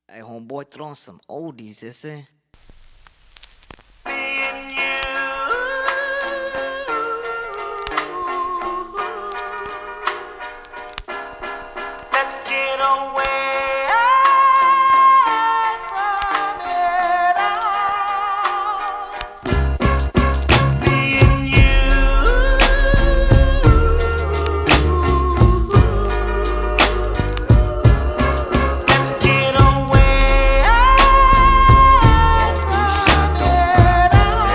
Hey, homeboy, throwing some oldies, is it? Let's get away from it all. Me and you. Let's get away from it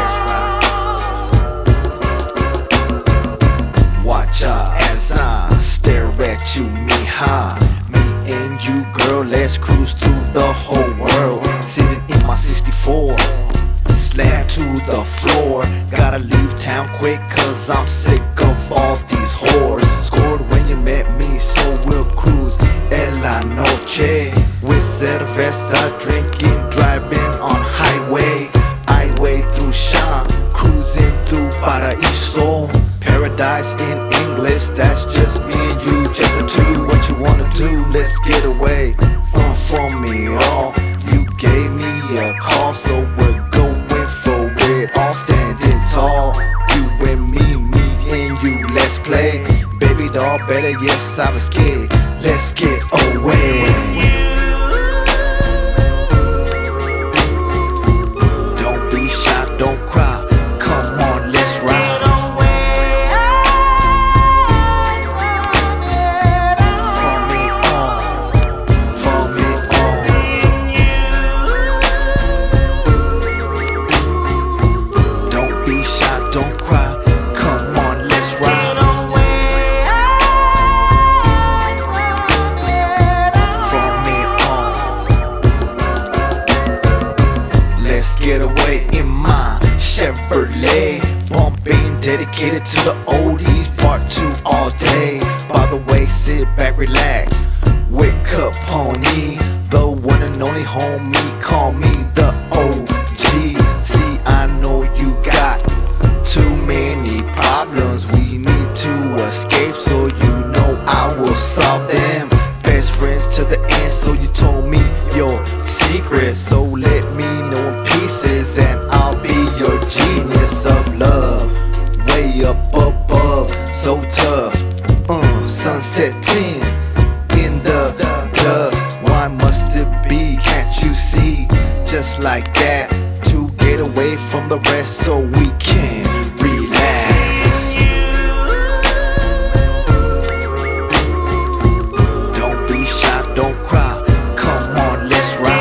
all. Watch out as I stare at you, mija. Me and you, girl, let's cruise through the whole world. Sitting in my 64, slammed to the floor. Gotta leave town quick, cause I'm sick of all these whores. Scored when you met me, so we'll cruise en la noche. With cerveza, drinking, driving on highway. Highway through Sham, cruising through Paraíso. Paradise in English, that's just me and you, just the two. What you wanna do, let's get away from it all. You gave me a call, so we're going for it all. Standing tall, you and me and you, let's play. Baby doll, better yes, I was scared. Let's get away. Don't be shy, don't cry. Come on, let's ride. Get away in my Chevrolet, bumping, dedicated to the oldies, part 2 all day. By the way, sit back, relax, wake up, pony, the one and only homie, call me the OG. See, I know you got too many problems, we need to escape, so you know I will solve them. Best friends to the end, so you told me your secret, so let me know in pieces and I'll be your genius of love. Way up above, so tough, sunset 10 in the dusk. Why must it be, can't you see? Just like that, to get away from the rest so we can relax. Don't be shy, don't cry, come on, let's ride.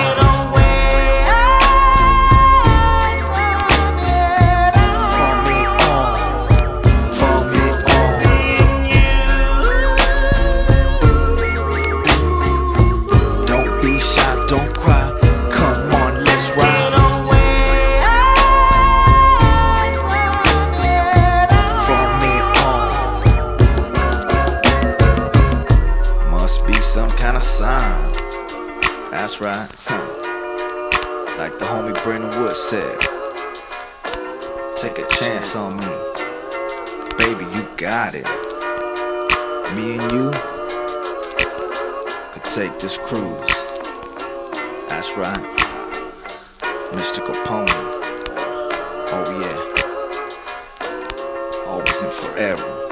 Some kind of sign. That's right. Like the homie Brandon Wood said, take a chance on me. Baby, you got it. Me and you could take this cruise. That's right. Mystical Pony. Oh yeah. Always and forever.